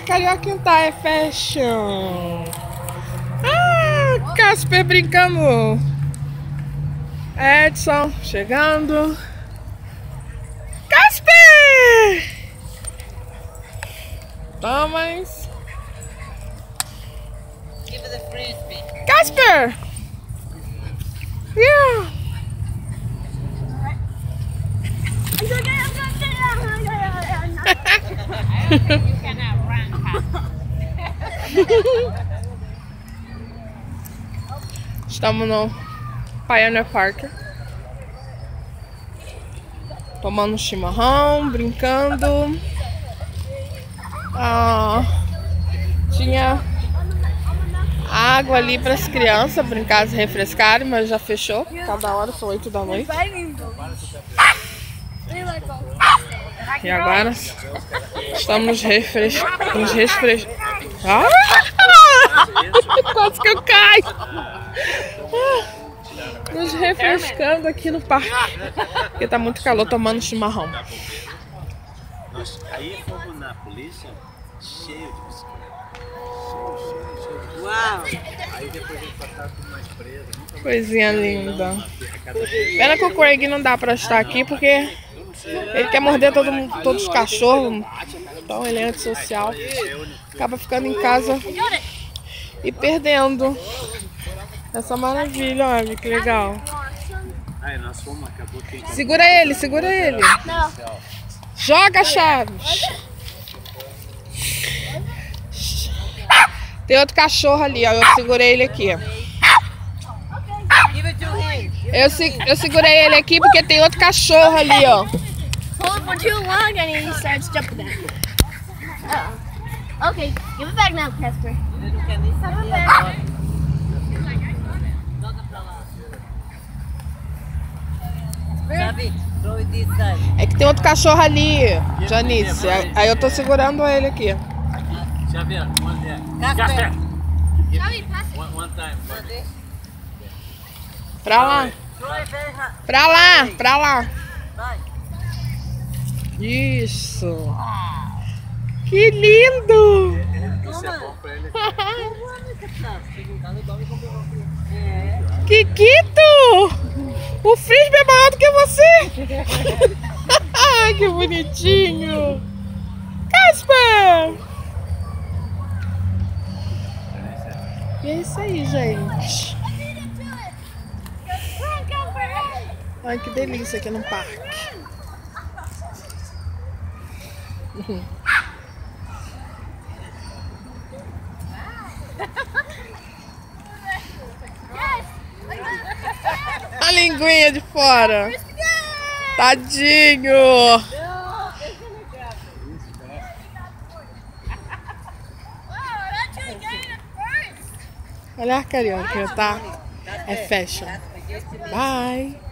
Carioquinha tá, é fashion. Ah, Casper brincando. Edson chegando. Casper! Thomas. Give it a frisbee. Casper! Yeah! You cannot run. Estamos no Pioneer Park. Tomando chimarrão, brincando. Tinha água ali para as crianças brincar, se refrescarem, mas já fechou. Cada hora são 8 da noite. E agora estamos nos quase que eu caio! Nos refrescando aqui no parque. Porque tá muito calor, tomando chimarrão. Aí fomos na polícia, cheio de bicicleta. Cheio. Uau! Aí depois a gente passava por mais presa. Coisinha linda. Pena que o Craig não dá pra estar aqui porque ele quer morder todos os cachorros. Então ele é antissocial. Acaba ficando em casa e perdendo essa maravilha. Olha que legal. Aí nós fomos, acabou que... Segura ele, segura ele. Joga, Chaves. Tem outro cachorro ali, ó. Eu segurei ele aqui. Give it to him. Eu segurei ele aqui porque tem outro cachorro ali, ó. Hold for too long and he starts jumping down. Uh-oh. Okay, give it back now, Casper. Ele não quer nem saber agora. Joga pra lá. David, throw it this side. É que tem outro cachorro ali, Janice. Aí eu tô segurando ele aqui. Xavier, one there. Casper. One time. Pra lá. Throw it very hard. Pra lá, pra lá. Vai. Isso. Que lindo. Isso é bom pra ele. Kikito! O frisbee é maior do que você! Ai, que bonitinho! Casper! E é isso aí, gente. Ai, que delícia aqui no parque. A linguinha de fora. Tadinho. Olha a carioca, tá? É fashion. Bye.